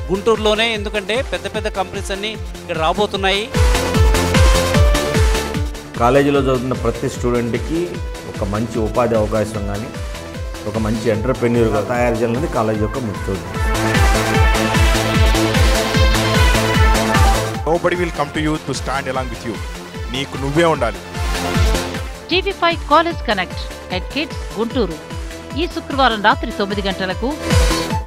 గుంటూరులోనే, ఎందుకంటే పెద్ద పెద్ద కంపెనీస్ అన్నీ ఇక్కడ రాబోతున్నాయి. కాలేజీలో చదువుతున్న ప్రతి స్టూడెంట్కి ఒక మంచి ఉపాధి అవకాశం కానీ ఒక మంచి ఎంటర్‌ప్రెన్యూర్‌గా తయారు చేయాలనేది కాలేజీ యొక్క ముఖ్య ఉద్దేశం. Nobody will come to you to stand along with you. నీకు నువ్వే ఉండాలి. TV5 college connect at kids Guntur ఈ శుక్రవారం రాత్రి 9 గంటలకు